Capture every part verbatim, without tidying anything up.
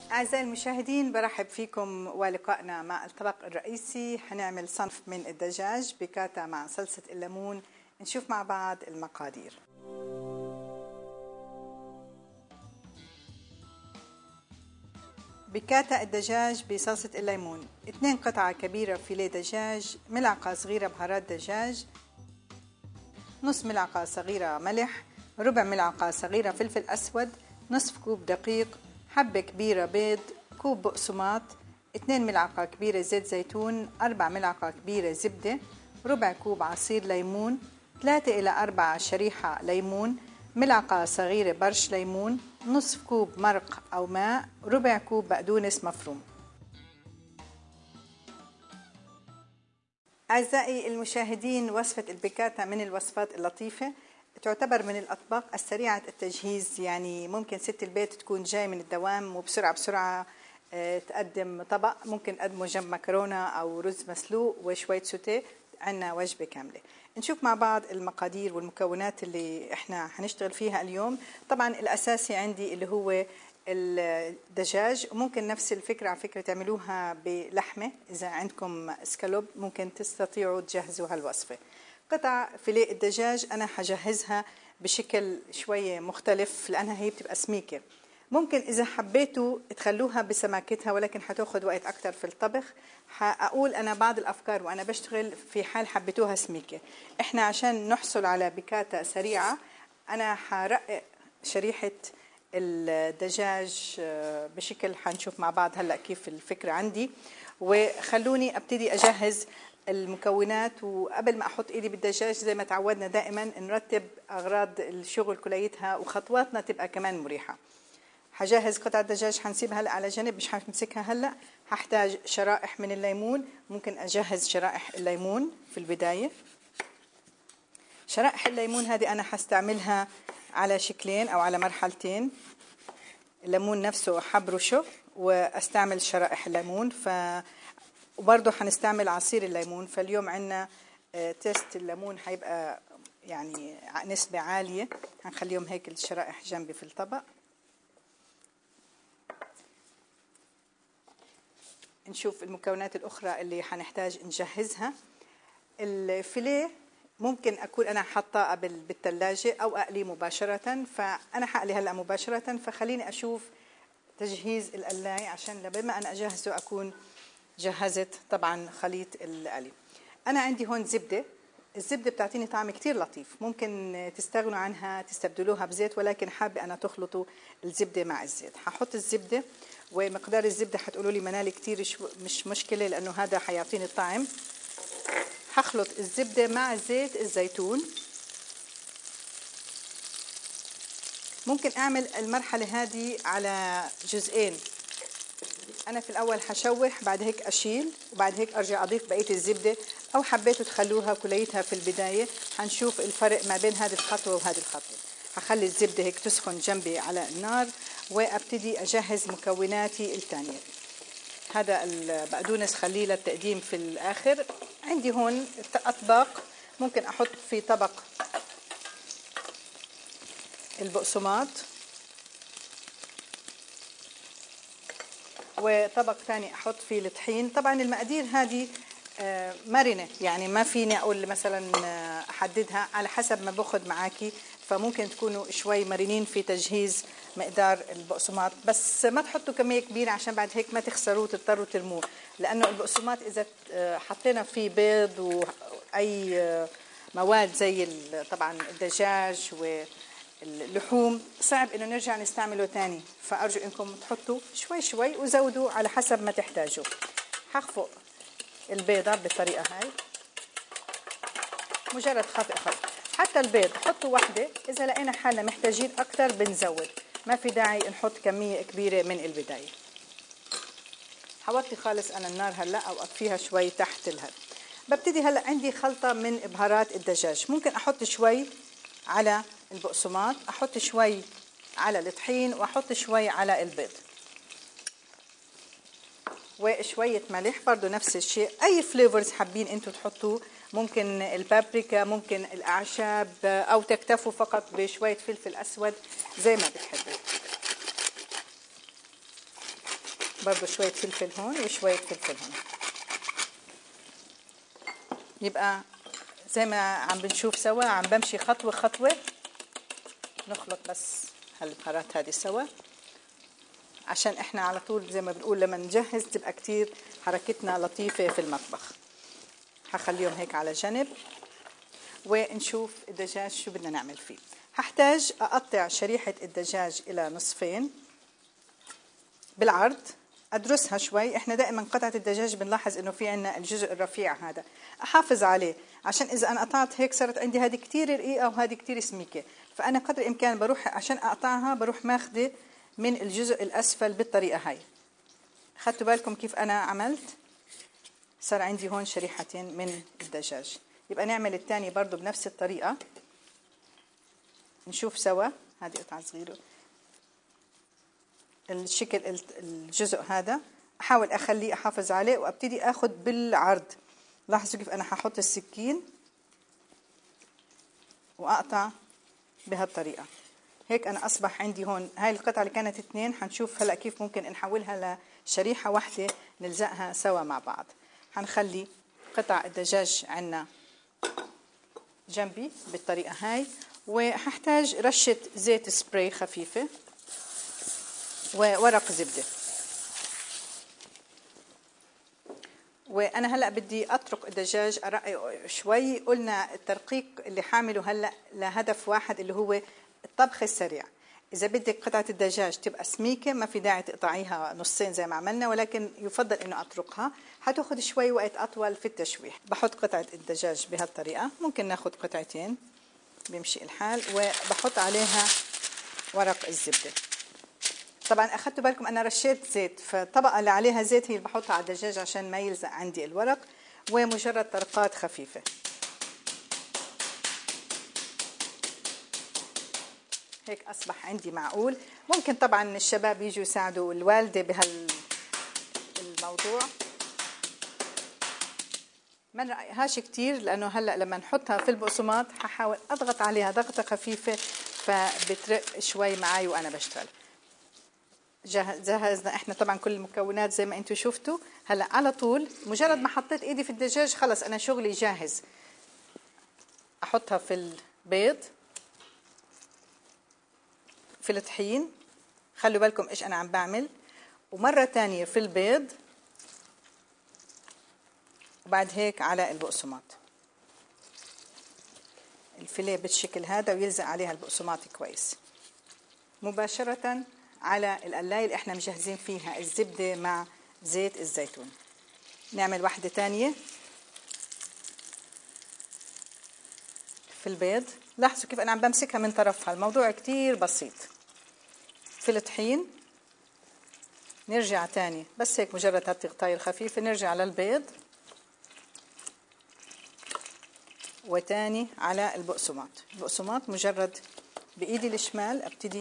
أعزائي المشاهدين، برحب فيكم ولقائنا مع الطبق الرئيسي. حنعمل صنف من الدجاج بيكاتا مع صلصة الليمون. نشوف مع بعض المقادير. بيكاتا الدجاج بصلصة الليمون: اثنين قطعة كبيرة فيليه دجاج، ملعقة صغيرة بهارات دجاج، نص ملعقة صغيرة ملح، ربع ملعقة صغيرة فلفل أسود، نصف كوب دقيق، حبة كبيرة بيض، كوب بقسماط، اثنين ملعقة كبيرة زيت زيتون، أربع ملعقة كبيرة زبدة، ربع كوب عصير ليمون، ثلاثة إلى أربعة شريحة ليمون، ملعقة صغيرة برش ليمون، نصف كوب مرق أو ماء، ربع كوب بقدونس مفروم. أعزائي المشاهدين، وصفة البيكاتا من الوصفات اللطيفة، تعتبر من الأطباق السريعة التجهيز. يعني ممكن ست البيت تكون جاي من الدوام وبسرعة بسرعة تقدم طبق، ممكن قدمه جنب مكرونة أو رز مسلوق وشوية سوتيه، عنا وجبة كاملة. نشوف مع بعض المقادير والمكونات اللي احنا هنشتغل فيها اليوم. طبعا الأساسي عندي اللي هو الدجاج، وممكن نفس الفكرة على فكرة تعملوها بلحمة. إذا عندكم سكالوب ممكن تستطيعوا تجهزوا هالوصفة. قطع فيليه الدجاج أنا حجهزها بشكل شوية مختلف لأنها هي بتبقى سميكة. ممكن إذا حبيتوا تخلوها بسماكتها، ولكن حتاخد وقت أكتر في الطبخ. حأقول أنا بعض الأفكار وأنا بشتغل في حال حبيتوها سميكة. إحنا عشان نحصل على بيكاتا سريعة أنا حرقق شريحة الدجاج بشكل، حنشوف مع بعض هلأ كيف الفكرة عندي. وخلوني أبتدي أجهز المكونات، وقبل ما أحط إيدي بالدجاج زي ما تعودنا دائما نرتب أغراض الشغل كليتها وخطواتنا تبقى كمان مريحة. حجهز قطعة دجاج، حنسيبها هلأ على جنب، مش حمسكها هلأ. هحتاج شرائح من الليمون، ممكن أجهز شرائح الليمون في البداية. شرائح الليمون هذه أنا حستعملها على شكلين أو على مرحلتين. الليمون نفسه حبرشه واستعمل شرائح الليمون، ف وبرضه حنستعمل عصير الليمون. فاليوم عندنا تيست الليمون حيبقى يعني نسبة عالية، هنخليهم هيك الشرائح جنبي في الطبق. نشوف المكونات الأخرى اللي حنحتاج نجهزها. الفيليه ممكن أكون أنا حاطاه قبل بالثلاجة أو أقليه مباشرة، فأنا حقلي هلأ مباشرة. فخليني أشوف تجهيز القلاية عشان بما أنا أجهزه أكون جهزت طبعا خليط القلي. أنا عندي هون زبدة. الزبدة بتعطيني طعم كتير لطيف، ممكن تستغنوا عنها تستبدلوها بزيت، ولكن حابة أنا تخلطوا الزبدة مع الزيت. ححط الزبدة، ومقدار الزبدة حتقولوا لي منالي كتير، مش مشكلة لأنه هذا حيعطيني الطعم. حخلط الزبدة مع زيت الزيتون. ممكن أعمل المرحلة هذه على جزئين. أنا في الأول حشوح، بعد هيك أشيل، وبعد هيك أرجع أضيف بقية الزبدة، أو حبيتوا تخلوها كليتها في البداية. حنشوف الفرق ما بين هذه الخطوة وهذه الخطوة. حخلي الزبدة هيك تسخن جنبي على النار، وأبتدي أجهز مكوناتي الثانية. هذا البقدونس خليه للتقديم في الآخر. عندي هون أطباق، ممكن أحط في طبق البقسماط، وطبق ثاني أحط فيه الطحين. طبعا المقادير هذه مرنة، يعني ما فيني أقول مثلا أحددها، على حسب ما باخد معاكي. فممكن تكونوا شوي مرنين في تجهيز مقدار البقسماط، بس ما تحطوا كمية كبيرة عشان بعد هيك ما تخسروه وتضطروا ترموه. لأنه البقسماط إذا حطينا فيه بيض وأي مواد زي طبعا الدجاج واللحوم صعب إنه نرجع نستعمله تاني. فأرجو إنكم تحطوا شوي شوي وزودوا على حسب ما تحتاجوا. حخفق البيضة بالطريقة هاي، مجرد خفق خفق. حتى البيض حطوا واحدة، إذا لقينا حالنا محتاجين أكتر بنزود، ما في داعي نحط كمية كبيرة من البداية. حوطي خالص أنا النار هلأ أو أطفيها شوي تحت الهد. ببتدي هلأ عندي خلطة من بهارات الدجاج. ممكن أحط شوي على البقسماط، أحط شوي على الطحين، وأحط شوي على البيض، وشوية ملح برضو نفس الشيء. أي فليفرز حابين أنتوا تحطوه، ممكن البابريكا، ممكن الأعشاب، أو تكتفوا فقط بشوية فلفل أسود زي ما بتحبوا. برضو شوية فلفل هون وشوية فلفل هون. يبقى زي ما عم بنشوف سوا، عم بمشي خطوة خطوة، نخلط بس هالبهارات هذه سوا عشان احنا على طول زي ما بنقول لما نجهز تبقى كتير حركتنا لطيفة في المطبخ. هخليهم هيك على جنب ونشوف الدجاج شو بدنا نعمل فيه. هحتاج أقطع شريحة الدجاج إلى نصفين بالعرض، أدرسها شوي. إحنا دائما قطعة الدجاج بنلاحظ إنه في عنا الجزء الرفيع هذا، أحافظ عليه عشان إذا أنا قطعت هيك صارت عندي هذه كتير رقيقة وهذه كتير سميكة، فأنا قدر الإمكان بروح عشان أقطعها بروح ماخذة من الجزء الأسفل بالطريقة هاي. خدتوا بالكم كيف أنا عملت؟ صار عندي هون شريحتين من الدجاج. يبقى نعمل الثاني برضو بنفس الطريقة، نشوف سوا. هذه قطعة صغيرة الشكل الجزء هذا احاول اخليه احافظ عليه وابتدي اخذ بالعرض. لاحظوا كيف انا ححط السكين واقطع بهالطريقه. هيك انا اصبح عندي هون هاي القطعه اللي كانت اثنين، حنشوف هلا كيف ممكن نحولها لشريحه واحده نلزقها سوا مع بعض. حنخلي قطع الدجاج عنا جنبي بالطريقه هاي، وححتاج رشه زيت سبراي خفيفه وورق زبدة. وأنا هلأ بدي أترك الدجاج أرقيه شوي. قلنا الترقيق اللي حامله هلأ لهدف واحد اللي هو الطبخ السريع. إذا بدك قطعة الدجاج تبقى سميكة ما في داعي تقطعيها نصين زي ما عملنا، ولكن يفضل إنه أتركها، حتاخد شوي وقت أطول في التشويح. بحط قطعة الدجاج بهالطريقة، ممكن ناخد قطعتين بيمشي الحال، وبحط عليها ورق الزبدة. طبعا اخذتوا بالكم انا رشيت زيت، فالطبقه اللي عليها زيت هي اللي بحطها على الدجاج عشان ما يلزق عندي الورق، ومجرد طرقات خفيفه. هيك اصبح عندي معقول. ممكن طبعا الشباب يجوا يساعدوا الوالده بهالموضوع، ما نرقيهاش كتير لانه هلا لما نحطها في البقسماط ححاول اضغط عليها ضغطه خفيفه فبترق شوي معي وانا بشتغل. جهزنا احنا طبعا كل المكونات زي ما انتم شفتوا. هلا على طول مجرد ما حطيت ايدي في الدجاج خلص انا شغلي جاهز. احطها في البيض في الطحين، خلوا بالكم ايش انا عم بعمل، ومره ثانيه في البيض، وبعد هيك على البقسماط. الفيليه بالشكل هذا ويلزق عليها البقسماط كويس. مباشره على القلاية اللي احنا مجهزين فيها الزبدة مع زيت الزيتون. نعمل واحدة تانية في البيض. لاحظوا كيف انا عم بمسكها من طرفها، الموضوع كتير بسيط. في الطحين نرجع تاني بس هيك مجرد هالتغطية الخفيفة، نرجع للبيض وتاني على البقسماط. البقسماط مجرد بايدي الشمال ابتدي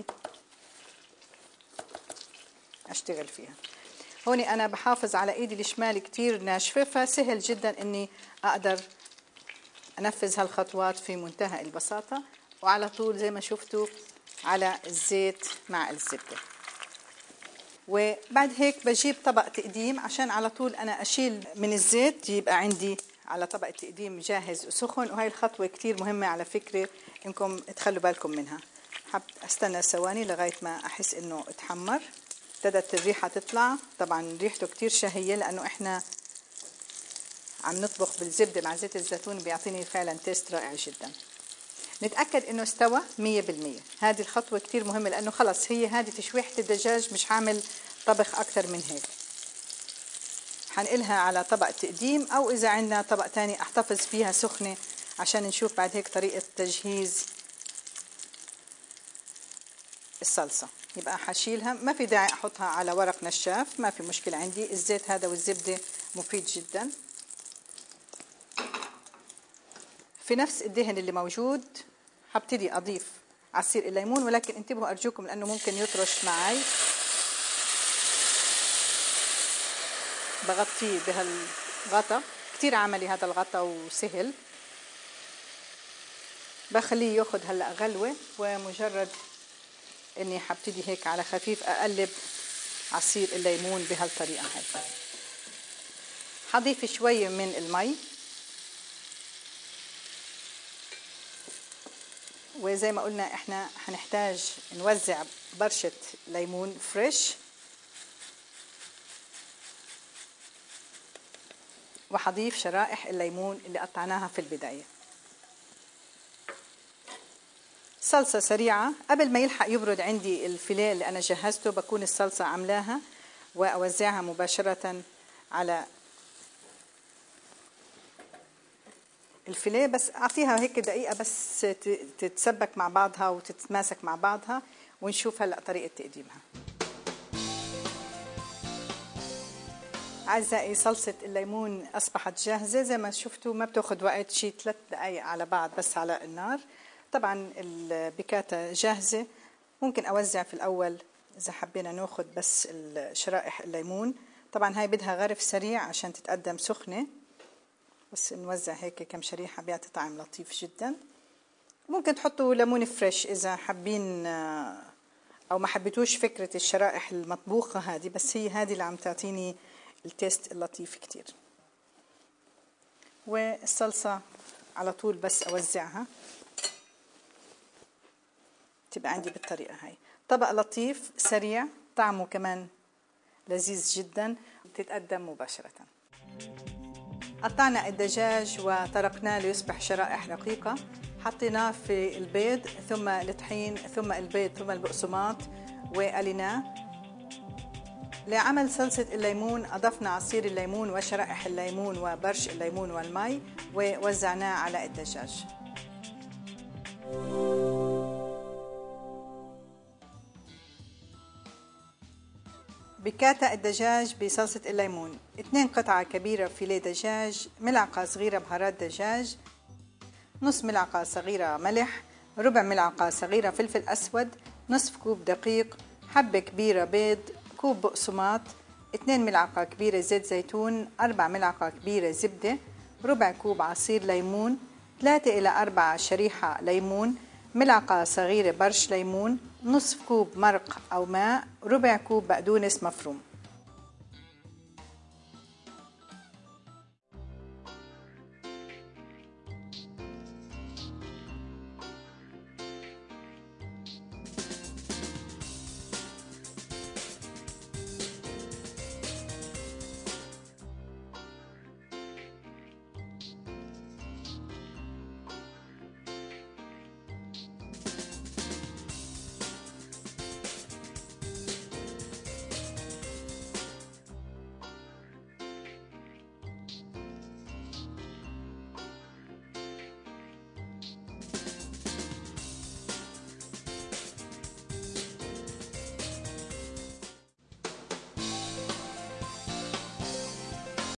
اشتغل فيها. هون انا بحافظ على ايدي الشمال كتير ناشفه، فسهل جدا اني اقدر انفذ هالخطوات في منتهى البساطه، وعلى طول زي ما شفتوا على الزيت مع الزبده. وبعد هيك بجيب طبق تقديم عشان على طول انا اشيل من الزيت، يبقى عندي على طبق التقديم جاهز وسخن. وهي الخطوه كتير مهمه على فكره انكم تخلوا بالكم منها. حب استنى ثواني لغايه ما احس انه اتحمر، ابتدت الريحة تطلع. طبعا ريحته كتير شهية لأنه إحنا عم نطبخ بالزبدة مع زيت الزيتون، بيعطيني فعلا تيست رائع جدا. نتأكد إنه استوى مية بالمية. هذه الخطوة كتير مهمة لأنه خلص هي هذه تشويحة الدجاج، مش عامل طبخ أكتر من هيك. حنقلها على طبق تقديم، أو إذا عندنا طبق تاني أحتفظ فيها سخنة عشان نشوف بعد هيك طريقة تجهيز الصلصة. يبقى حشيلها، ما في داعي احطها على ورق نشاف، ما في مشكلة عندي. الزيت هذا والزبدة مفيد جدا. في نفس الدهن اللي موجود هبتدي اضيف عصير الليمون، ولكن انتبهوا ارجوكم لانه ممكن يطرش معي. بغطيه بهالغطا، كتير عملي هذا الغطا وسهل. بخليه ياخد هلا غلوة، ومجرد اني حبتدي هيك على خفيف اقلب عصير الليمون بهالطريقة هاي. حضيف شوي من المي، وزي ما قلنا احنا هنحتاج نوزع برشة ليمون فريش، وحضيف شرائح الليمون اللي قطعناها في البداية. صلصة سريعة قبل ما يلحق يبرد عندي الفيليه اللي أنا جهزته، بكون الصلصة عملاها وأوزعها مباشرة على الفيليه. بس أعطيها هيك دقيقة بس تتسبك مع بعضها وتتماسك مع بعضها، ونشوف هلأ طريقة تقديمها. أعزائي، صلصة الليمون أصبحت جاهزة. زي ما شفتوا ما بتاخد وقت، شي ثلاث دقايق على بعض بس على النار. طبعا البيكاتا جاهزة. ممكن أوزع في الأول إذا حبينا ناخد بس شرائح الليمون. طبعا هاي بدها غرف سريع عشان تتقدم سخنة، بس نوزع هيك كم شريحة بيعطي طعم لطيف جدا. ممكن تحطوا ليمون فريش إذا حابين، أو ما حبيتوش فكرة الشرائح المطبوخة هذه، بس هي هذه اللي عم تعطيني التيست اللطيف كتير. والصلصة على طول بس أوزعها، تبقى عندي بالطريقة هاي. طبق لطيف سريع، طعمه كمان لذيذ جدا، بتتقدم مباشرة. قطعنا الدجاج وطرقناه ليصبح شرائح رقيقة. حطيناه في البيض ثم الطحين ثم البيض ثم البقسماط وقليناه. لعمل صلصة الليمون أضفنا عصير الليمون وشرائح الليمون وبرش الليمون والماء، ووزعناه على الدجاج. بيكاتا الدجاج بصلصة الليمون: اثنين قطعة كبيرة فيليه دجاج، ملعقة صغيرة بهارات دجاج، نص ملعقة صغيرة ملح، ربع ملعقة صغيرة فلفل أسود، نصف كوب دقيق، حبة كبيرة بيض، كوب بقسماط، اثنين ملعقة كبيرة زيت زيتون، أربع ملعقة كبيرة زبدة، ربع كوب عصير ليمون، ثلاثة إلى أربعة شريحة ليمون، ملعقة صغيرة برش ليمون، نصف كوب مرق أو ماء، ربع كوب بقدونس مفروم.